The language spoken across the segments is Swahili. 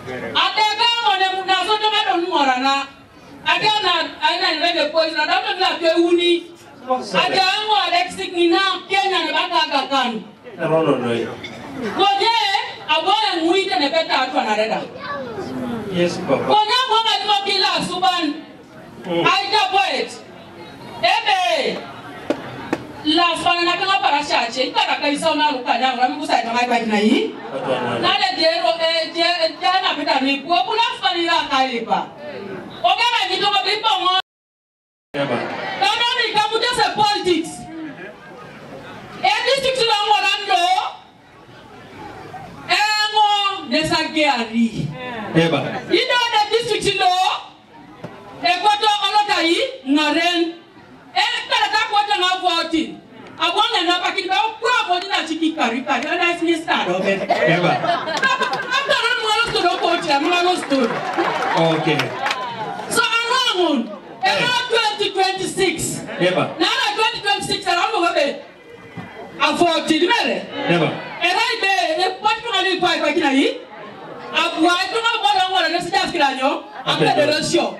Atega mone munazo to ma don morana. Agana aina nende poison da to la ke uni. Aga mo Alexis ina Kenya ne baka kan. No. Koje abona muite ne beta atu anareda. Yes, Papa. Koje mwana ni mokila suban. Aida poet. Ebe la fana na kanga para chache ikara kaisa na lukanya ngami kusa na mai na yi na de jero jana pita ni ko kula fani la kalipa ogana ni to bi pongo no ni kamu just politics district la ngorando engo desageari eba ino the district lo ekoto olotai ngaren kala ko na voting abonga na pakiti ba kwa bodi na chiki karika na is minister obe eba after no mo to do ko ti am no story okay so around 2026 eba na 2026 around mo be a voting mere eba be ne particularly kwa kina yi abwa to no bodo ngora ne sija skranyo after the ratio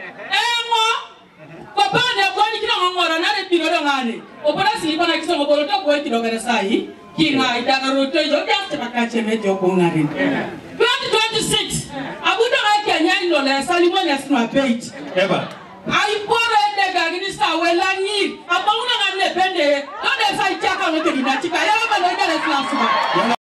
papa ne kwani kina ngora na re piro ngani opara si bana kiso ngoro to ko ti dogere sai kinga idana roto yo just makache me jo ko ngari 2026 abuda ga Kenya ndo le salimo ne sno page eba ai pore de ga ni sa wela ni apa una ngane pende to de sai chaka ngete dinachika ya ba no de la